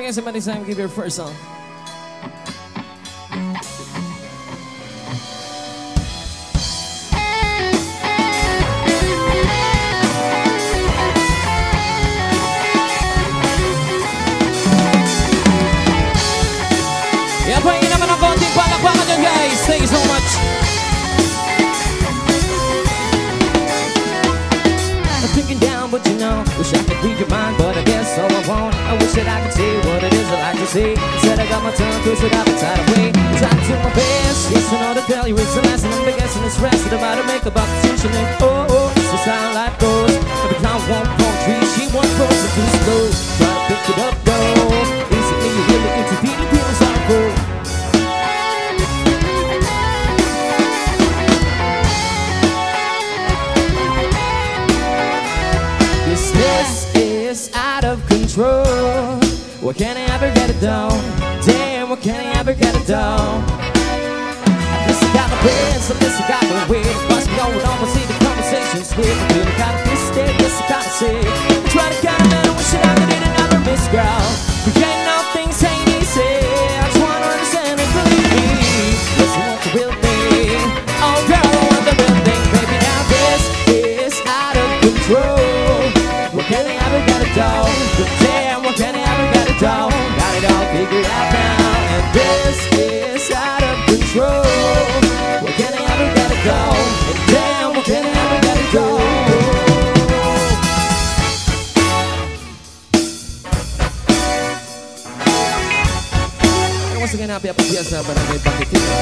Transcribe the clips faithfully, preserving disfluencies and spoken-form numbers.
again, somebody time, give your first song. Yeah, pahingin naman ng konting palakpakan dyan, guys. Thank you so much. I'm thinking down, but you know, wish I could read your mind, but I guess so I won't. I wish that I could see what it is I like to see. Instead I got my tongue twisted, I've been tied away. Cause I do my best, yes I know to tell you it's the lesson. I'm the guessing it's rest about to make about positioning. Oh, oh, this is how life goes. Every time one palm tree, she wants frozen too slow. Try to pick it up though. Recently you really into feeling, feeling sorrowful. This is out of control. What can I ever get it done? Damn, what can I ever get it done? This has got my brains, so this has got my weight. Watch me going on, we'll see the conversations with. I'm feeling kind of twisted, this is kind of sick. I try to count them, I wish that I could hit another miss, girl. But you know things ain't easy. I just wanna understand and believe me. Yes, you want the real thing. Oh girl, I want the real thing, baby. Now this is out of control. What can I ever get it done? But damn, what can I ever get it done? Got it all figured out now, and this is out of control. What can I ever get it done? And damn, what can I ever get it done? And once again, happy happy fiesta para may pakikita.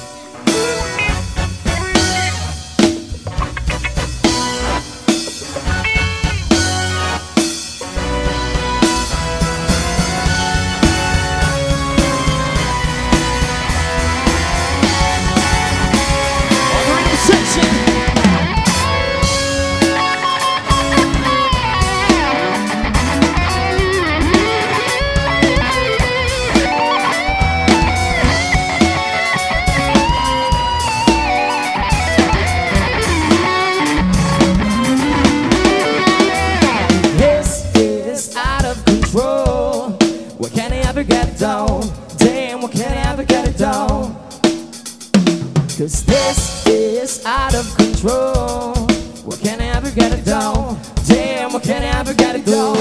Cause this is out of control. What can I ever get it done? Damn, what can I ever get it done?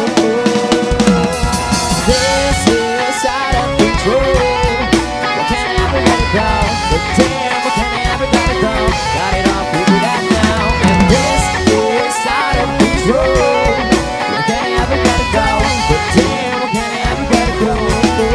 This is out of control. What can I ever get it done? But damn, what can I ever get it done? Got it all figured out now. And this is out of control. What can I ever get it done? But damn, what can I ever get it done?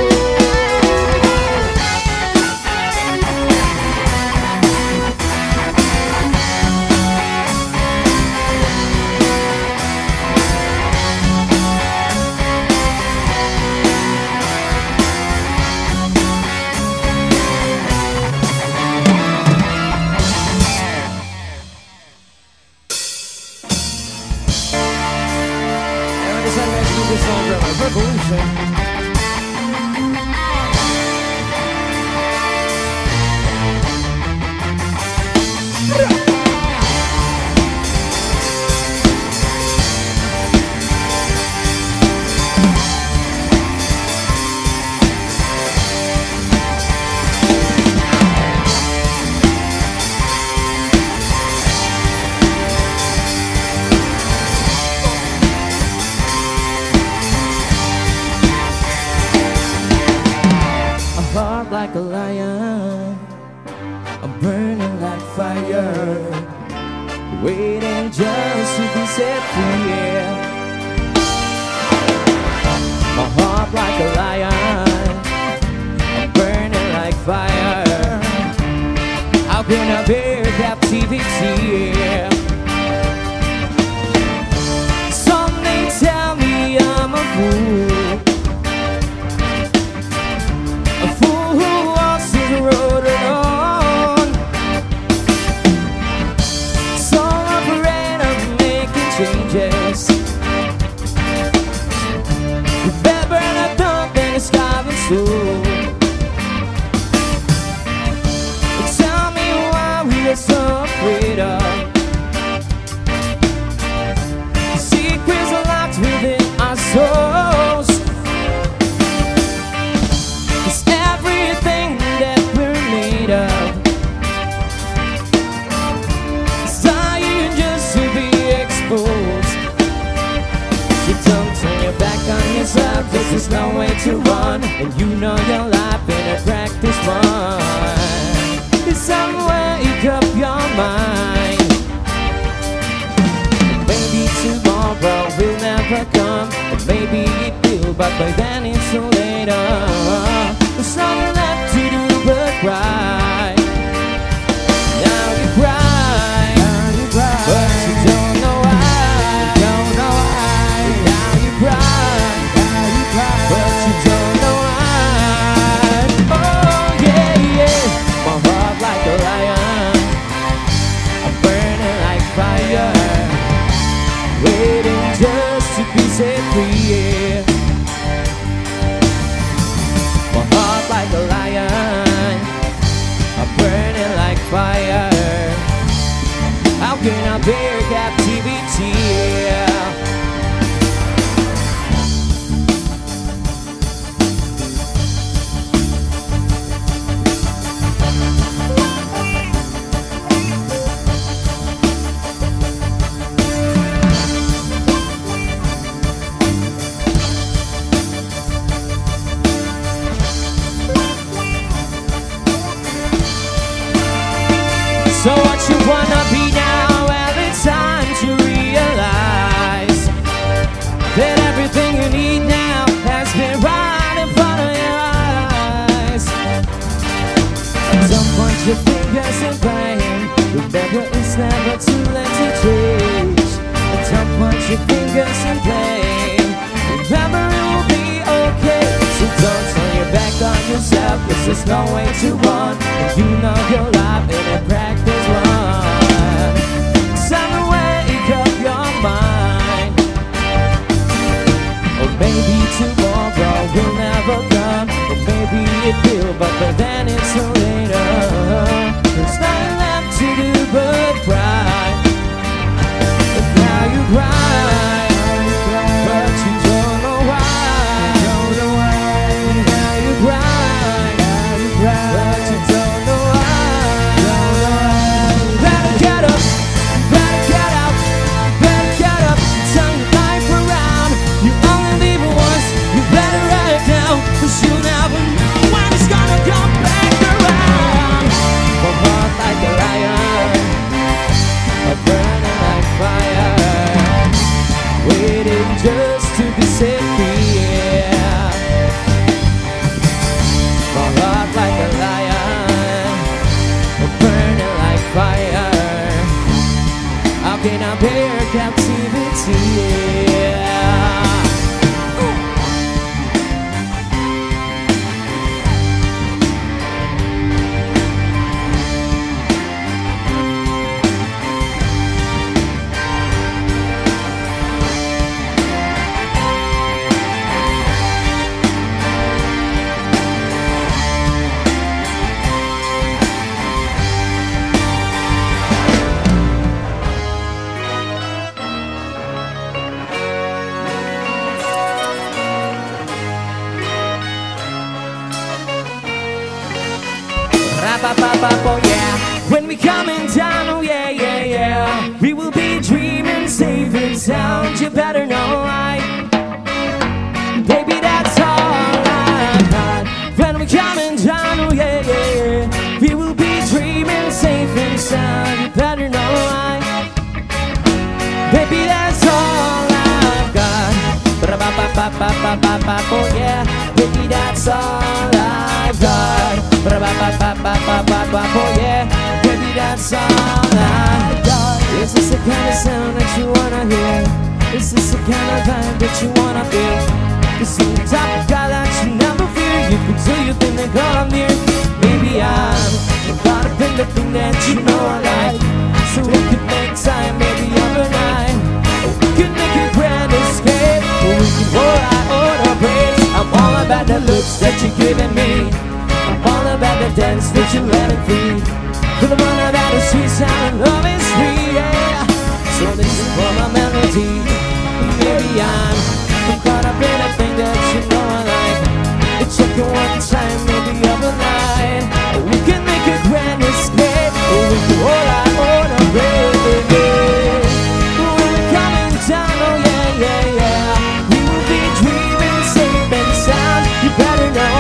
This song from my Revolution. Like a lion, I'm burning like fire, waiting just to be set free. Yeah. My heart like a lion, I'm burning like fire. How can I bear captivity? Yeah. Some may tell me I'm a fool. Road alone, so I'm afraid of making changes. Remember the thought and it's starving soul. Tell me why we are so afraid of the secrets are locked within our souls. and you know your life in a practice run. It's somewhere wake up your mind. Maybe tomorrow will never come, or maybe it will, but by then it's too late. There's nothing left to do but cry. Now you cry, now you cry, but you don't know why. Don't know why. Now you cry, now you cry, but you don't know why. Oh yeah, yeah. My heart like a lion, I'm burning like fire, waiting just to be set free. Yeah. My heart like a lion, I'm burning like fire. How can I bear captivity? Yeah. So what you wanna be now? Well, it's time to realize that everything you need now has been right in front of your eyes. Don't point your fingers in pain. Remember, it's never too late to change. Don't point your fingers in pain. Remember, it will be okay. So don't turn your back on yourself, 'cause there's no way to run. You know your life in a practice run. Time to wake up your mind. Or maybe tomorrow will never come, or maybe it will, but by then it's too late. There's nothing left to do but cry. But now you cry, but you don't know why. Now you cry, but you don't know why. Better get up, better get out, better get up, turn your life around. You only live once, you better write it down, 'cause you never know when it's gonna come back around. My heart like a lion, I'm burning like fire, waiting just to be set free. Yeah. My heart like a lion, I'm burning like fire. How can I bear captivity? Yeah. Oh yeah, when we coming down, oh yeah, yeah, yeah, we will be dreaming safe and sound. You better know, right? Baby, that's all I got. When we coming down, oh yeah, yeah, yeah, we will be dreaming safe and sound. You better know, right? Baby, that's all I've got. Oh yeah, baby, that's all I've got. Oh yeah, baby, that's all I've got. Is this the kind of sound that you wanna hear? Is this the kind of vibe that you wanna feel? This is the type of guy that you never fear. You can do your thing and come near. Maybe I'm caught up in the thing that you know I like. So we could make time, maybe overnight. Or we could make a grand escape, or we could hold our own embrace. I'm all about the looks that you're giving me. I'm all about the dance that you're letting free. For the one about the sweet sound of love is free, yeah. So listen for my melody. Maybe I'm caught up in a thing that you know I like. It's took you one time, maybe overnight. Or we can make a grand escape, or we can hold our own embrace. We're coming down, oh yeah, yeah, yeah. We will be dreaming safe and sound. You better know.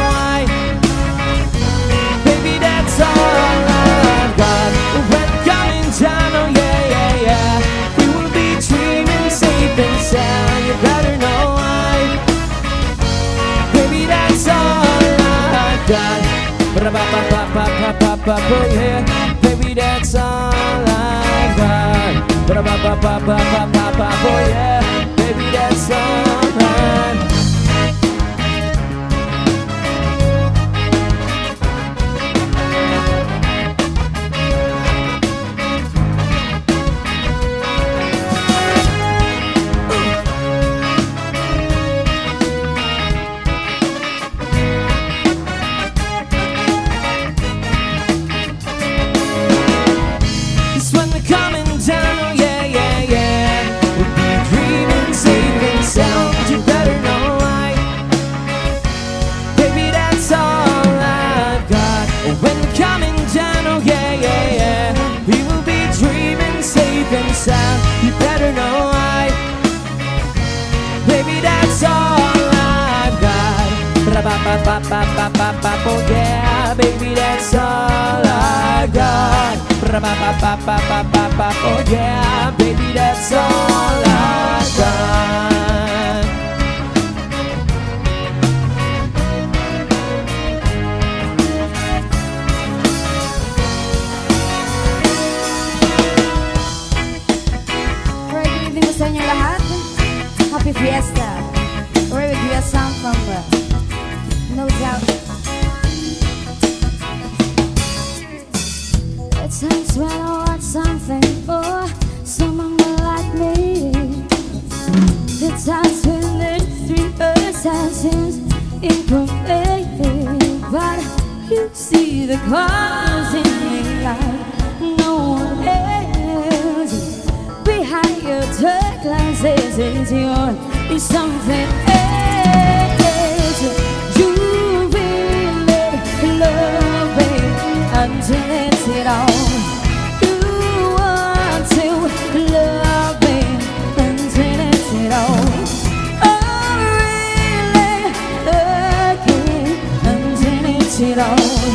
ba-ba-ba-ba-ba, yeah. Baby, that's all I got. Ba-ba-ba-ba-ba-ba-ba-ba, yeah. Baby, that's all right. You better know I, baby, that's all I've got. Ba-ba-ba-ba-ba-ba-ba-ba, oh yeah, baby, that's all I've got. Ba-ba-ba-ba-ba-ba-ba, oh yeah, baby, that's all I've got. Sa inyo lahat, happy fiesta. We're with you a song from uh, No Doubt. At times when I want something for someone like me, the times when the three assassins incomplete, but you see the colors in me like no one else. Behind your dark glasses is your is something else. You really love me until it's it all. You want to love me until it's it all. I'm really looking until it's it all.